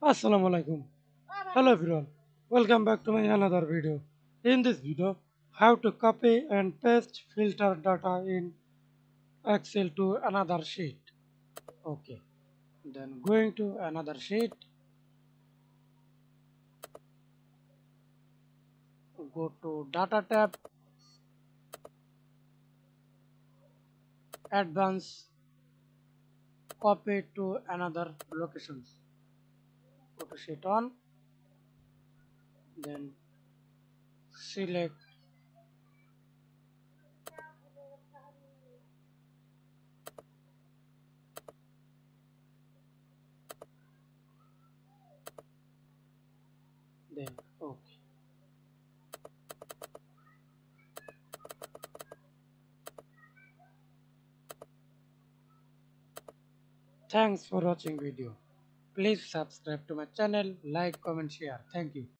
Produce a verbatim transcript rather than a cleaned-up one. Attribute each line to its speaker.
Speaker 1: Assalamu alaikum. Hello everyone. Welcome back to my another video. In this video, how to copy and paste filter data in Excel to another sheet. Okay. Then going to another sheet, go to data tab, advance, copy to another locations. Go to sheet on, then select, then okay. Thanks for watching video. Please subscribe to my channel, like, comment, share. Thank you.